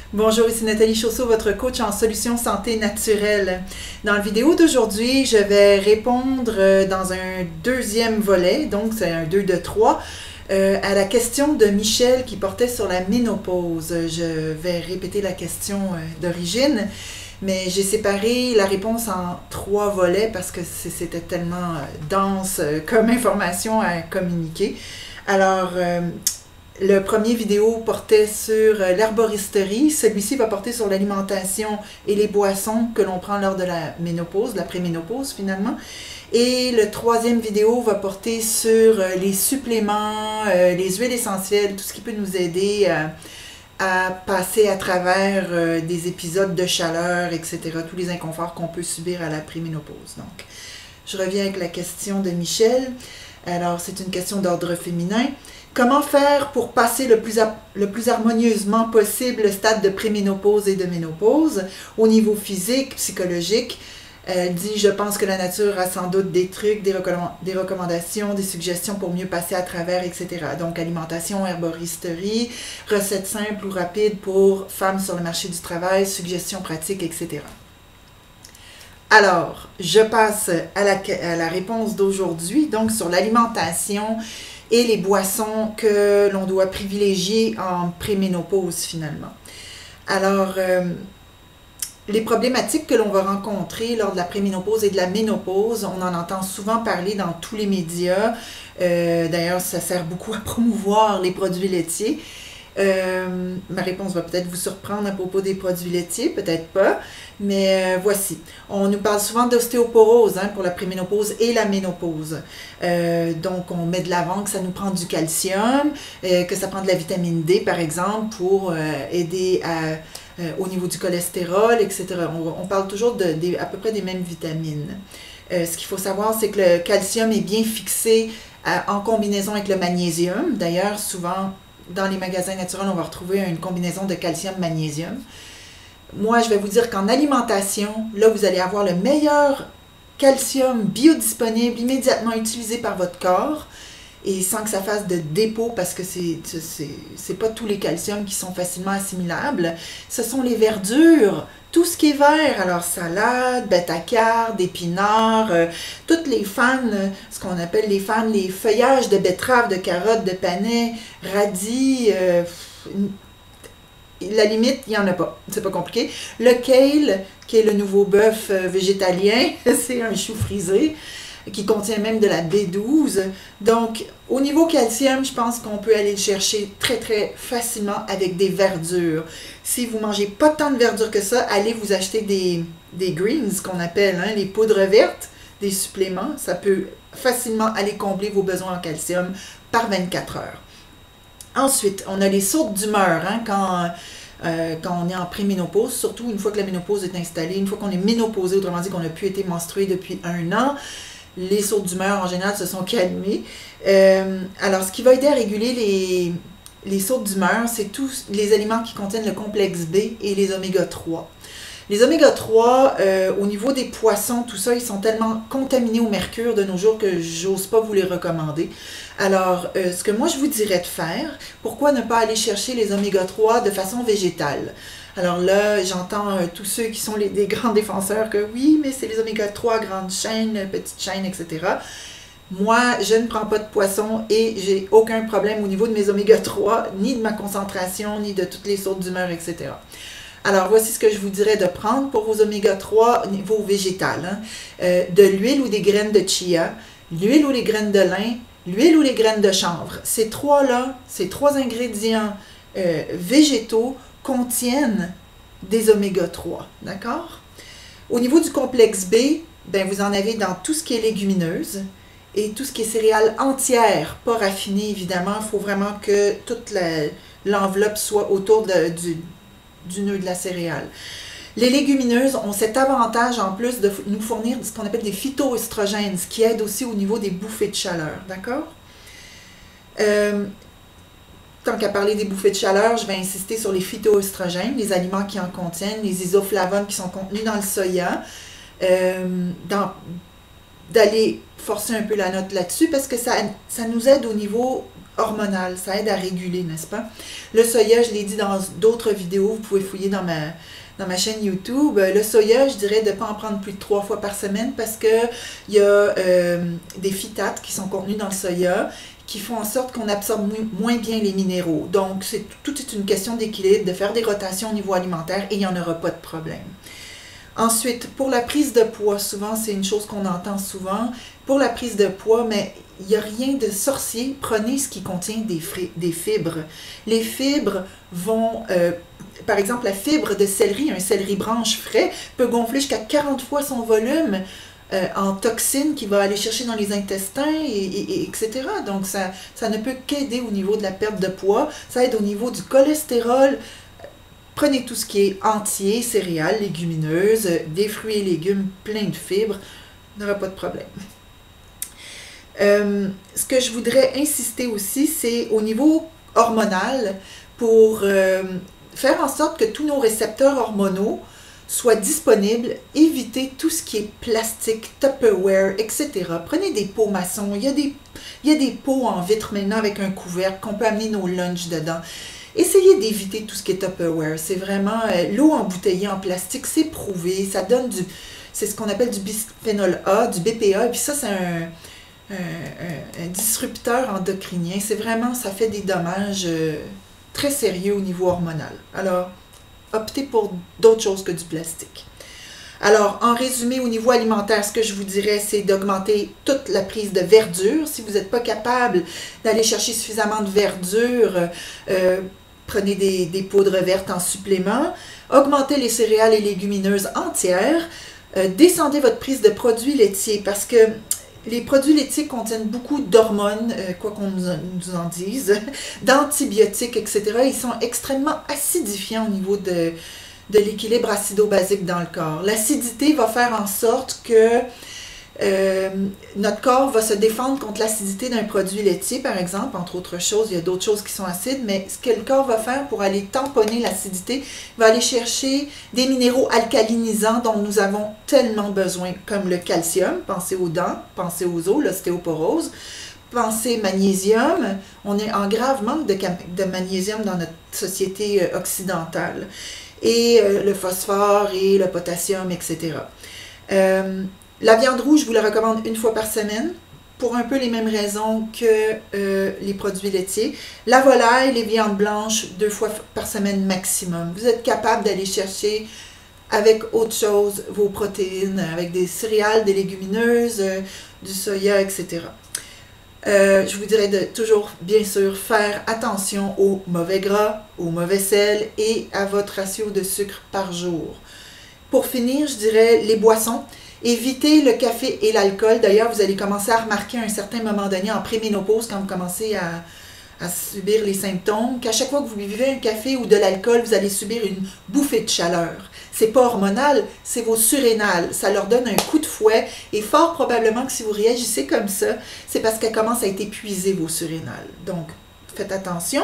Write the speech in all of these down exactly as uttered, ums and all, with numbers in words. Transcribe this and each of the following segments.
Bonjour, ici Nathalie Chausseau, votre coach en solutions santé naturelle. Dans la vidéo d'aujourd'hui, je vais répondre dans un deuxième volet, donc c'est un deux de trois, euh, à la question de Michel qui portait sur la ménopause. Je vais répéter la question euh, d'origine, mais j'ai séparé la réponse en trois volets parce que c'était tellement dense comme information à communiquer. Alors, euh, le premier vidéo portait sur l'herboristerie, celui-ci va porter sur l'alimentation et les boissons que l'on prend lors de la ménopause, la préménopause finalement. Et le troisième vidéo va porter sur les suppléments, euh, les huiles essentielles, tout ce qui peut nous aider à, à passer à travers euh, des épisodes de chaleur, et cetera, tous les inconforts qu'on peut subir à la préménopause. Donc, je reviens avec la question de Michel. Alors, c'est une question d'ordre féminin. Comment faire pour passer le plus, le plus harmonieusement possible le stade de préménopause et de ménopause au niveau physique, psychologique? Elle dit, je pense que la nature a sans doute des trucs, des, recomm des recommandations, des suggestions pour mieux passer à travers, et cetera. Donc, alimentation, herboristerie, recettes simples ou rapides pour femmes sur le marché du travail, suggestions pratiques, et cetera. Alors, je passe à la, à la réponse d'aujourd'hui, donc sur l'alimentation et les boissons que l'on doit privilégier en préménopause finalement. Alors, euh, les problématiques que l'on va rencontrer lors de la préménopause et de la ménopause, on en entend souvent parler dans tous les médias. Euh, D'ailleurs, ça sert beaucoup à promouvoir les produits laitiers. Euh, ma réponse va peut-être vous surprendre à propos des produits laitiers, peut-être pas, mais euh, voici. On nous parle souvent d'ostéoporose hein, pour la préménopause et la ménopause. Euh, donc, on met de l'avant que ça nous prend du calcium, euh, que ça prend de la vitamine D, par exemple, pour euh, aider à, euh, au niveau du cholestérol, et cetera. On, on parle toujours de, de, à peu près des mêmes vitamines. Euh, ce qu'il faut savoir, c'est que le calcium est bien fixé à, en combinaison avec le magnésium. D'ailleurs, souvent, dans les magasins naturels, on va retrouver une combinaison de calcium-magnésium. Moi, je vais vous dire qu'en alimentation, là, vous allez avoir le meilleur calcium biodisponible, immédiatement utilisé par votre corps, et sans que ça fasse de dépôt, parce que c'est c'est pas tous les calciums qui sont facilement assimilables. Ce sont les verdures, tout ce qui est vert, alors salade, bêta-carotène, épinards, euh, toutes les fans, ce qu'on appelle les fans, les feuillages de betteraves, de carottes, de panais, radis, euh, la limite, il n'y en a pas, c'est pas compliqué. Le kale, qui est le nouveau bœuf euh, végétalien, c'est un chou frisé, qui contient même de la B douze. Donc, au niveau calcium, je pense qu'on peut aller le chercher très, très facilement avec des verdures. Si vous ne mangez pas tant de verdure que ça, allez vous acheter des, des greens, qu'on appelle, hein, les poudres vertes, des suppléments. Ça peut facilement aller combler vos besoins en calcium par vingt-quatre heures. Ensuite, on a les sautes d'humeur, hein, quand... Euh, quand on est en préménopause, surtout une fois que la ménopause est installée, une fois qu'on est ménopausé, autrement dit qu'on n'a plus été menstrué depuis un an, les sautes d'humeur en général se sont calmées. Euh, alors, ce qui va aider à réguler les, les sautes d'humeur, c'est tous les aliments qui contiennent le complexe B et les oméga trois. Les oméga trois, euh, au niveau des poissons, tout ça, ils sont tellement contaminés au mercure de nos jours que j'ose pas vous les recommander. Alors, euh, ce que moi je vous dirais de faire, pourquoi ne pas aller chercher les oméga trois de façon végétale? Alors là, j'entends euh, tous ceux qui sont les, des grands défenseurs que oui, mais c'est les oméga trois, grandes chaînes, petites chaînes, et cetera. Moi, je ne prends pas de poisson et j'ai aucun problème au niveau de mes oméga trois, ni de ma concentration, ni de toutes les sautes d'humeur, et cetera. Alors, voici ce que je vous dirais de prendre pour vos oméga trois au niveau végétal. Hein. Euh, de l'huile ou des graines de chia, l'huile ou les graines de lin, l'huile ou les graines de chanvre. Ces trois-là, ces trois ingrédients euh, végétaux contiennent des oméga trois, d'accord? Au niveau du complexe B, ben, vous en avez dans tout ce qui est légumineuse et tout ce qui est céréales entières, pas raffinées évidemment. Il faut vraiment que toute l'enveloppe soit autour de, du, du nœud de la céréale. Les légumineuses ont cet avantage en plus de nous fournir ce qu'on appelle des phytoestrogènes, ce qui aide aussi au niveau des bouffées de chaleur, d'accord? Euh, tant qu'à parler des bouffées de chaleur, je vais insister sur les phytoestrogènes, les aliments qui en contiennent, les isoflavones qui sont contenus dans le soya, euh, d'aller forcer un peu la note là-dessus parce que ça, ça nous aide au niveau hormonal, ça aide à réguler, n'est-ce pas? Le soya, je l'ai dit dans d'autres vidéos, vous pouvez fouiller dans ma, dans ma chaîne YouTube. Le soya, je dirais de ne pas en prendre plus de trois fois par semaine parce qu'il y a euh, des phytates qui sont contenus dans le soya qui font en sorte qu'on absorbe moins bien les minéraux. Donc, c'est, tout est une question d'équilibre, de faire des rotations au niveau alimentaire et il n'y en aura pas de problème. Ensuite, pour la prise de poids, souvent, c'est une chose qu'on entend souvent. Pour la prise de poids, mais il n'y a rien de sorcier. Prenez ce qui contient des, des fibres. Les fibres vont, euh, par exemple, la fibre de céleri, un céleri branche frais, peut gonfler jusqu'à quarante fois son volume euh, en toxines qu'il va aller chercher dans les intestins, et, et, et, etc. Donc, ça, ça ne peut qu'aider au niveau de la perte de poids. Ça aide au niveau du cholestérol. Prenez tout ce qui est entier, céréales, légumineuses, des fruits et légumes pleins de fibres, il n'y aura pas de problème. Euh, ce que je voudrais insister aussi, c'est au niveau hormonal, pour euh, faire en sorte que tous nos récepteurs hormonaux soient disponibles, évitez tout ce qui est plastique, Tupperware, et cetera. Prenez des pots maçons, il y a des, il y a des pots en vitre maintenant avec un couvercle qu'on peut amener nos lunchs dedans. Essayez d'éviter tout ce qui est Tupperware. C'est vraiment euh, l'eau embouteillée en plastique, c'est prouvé. Ça donne du, c'est ce qu'on appelle du bisphénol A, du B P A. Et puis ça, c'est un, un, un, un disrupteur endocrinien. C'est vraiment, ça fait des dommages euh, très sérieux au niveau hormonal. Alors, optez pour d'autres choses que du plastique. Alors, en résumé, au niveau alimentaire, ce que je vous dirais, c'est d'augmenter toute la prise de verdure. Si vous n'êtes pas capable d'aller chercher suffisamment de verdure, euh, prenez des, des poudres vertes en supplément. Augmentez les céréales et légumineuses entières. Euh, descendez votre prise de produits laitiers parce que les produits laitiers contiennent beaucoup d'hormones, euh, quoi qu'on nous, nous en dise, d'antibiotiques, et cetera. Ils sont extrêmement acidifiants au niveau de... de l'équilibre acido-basique dans le corps. L'acidité va faire en sorte que euh, notre corps va se défendre contre l'acidité d'un produit laitier, par exemple, entre autres choses. Il y a d'autres choses qui sont acides, mais ce que le corps va faire pour aller tamponner l'acidité, va aller chercher des minéraux alcalinisants dont nous avons tellement besoin, comme le calcium, pensez aux dents, pensez aux os, l'ostéoporose, pensez magnésium. On est en grave manque de, de magnésium dans notre société occidentale. Et euh, le phosphore et le potassium, et cetera. Euh, la viande rouge, je vous la recommande une fois par semaine, pour un peu les mêmes raisons que euh, les produits laitiers. La volaille, les viandes blanches, deux fois par semaine maximum. Vous êtes capable d'aller chercher avec autre chose vos protéines, avec des céréales, des légumineuses, euh, du soya, et cetera. Euh, je vous dirais de toujours, bien sûr, faire attention au mauvais gras, au mauvais sel et à votre ratio de sucre par jour. Pour finir, je dirais les boissons. Évitez le café et l'alcool. D'ailleurs, vous allez commencer à remarquer à un certain moment donné en préménopause, quand vous commencez à, à subir les symptômes, qu'à chaque fois que vous buvez un café ou de l'alcool, vous allez subir une bouffée de chaleur. C'est pas hormonal, c'est vos surrénales. Ça leur donne un coup de fouet et fort probablement que si vous réagissez comme ça, c'est parce qu'elle commence à être épuisée, vos surrénales. Donc, faites attention.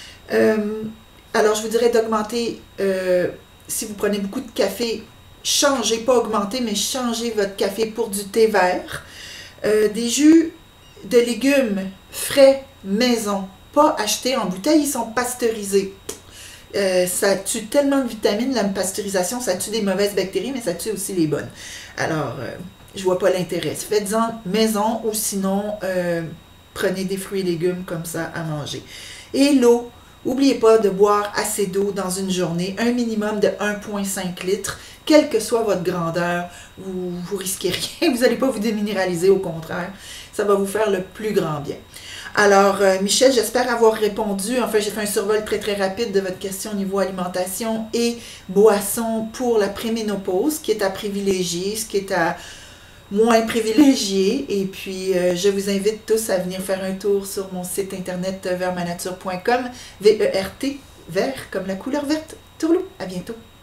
Euh, alors, je vous dirais d'augmenter, euh, si vous prenez beaucoup de café, changez, pas augmenter, mais changez votre café pour du thé vert. Euh, des jus de légumes frais, maison, pas achetés en bouteille, ils sont pasteurisés. Euh, ça tue tellement de vitamines, la pasteurisation, ça tue des mauvaises bactéries, mais ça tue aussi les bonnes. Alors, euh, je vois pas l'intérêt. Faites-en maison ou sinon, euh, prenez des fruits et légumes comme ça à manger. Et l'eau, n'oubliez pas de boire assez d'eau dans une journée, un minimum de un virgule cinq litres, quelle que soit votre grandeur, vous ne risquez rien, vous n'allez pas vous déminéraliser, au contraire, ça va vous faire le plus grand bien. Alors, euh, Michel, j'espère avoir répondu. Enfin, j'ai fait un survol très, très rapide de votre question au niveau alimentation et boisson pour la préménopause, ce qui est à privilégier, ce qui est à moins privilégié. Et puis, euh, je vous invite tous à venir faire un tour sur mon site internet vers ma nature point com, V E R T, vert comme la couleur verte. Tourlou, à bientôt.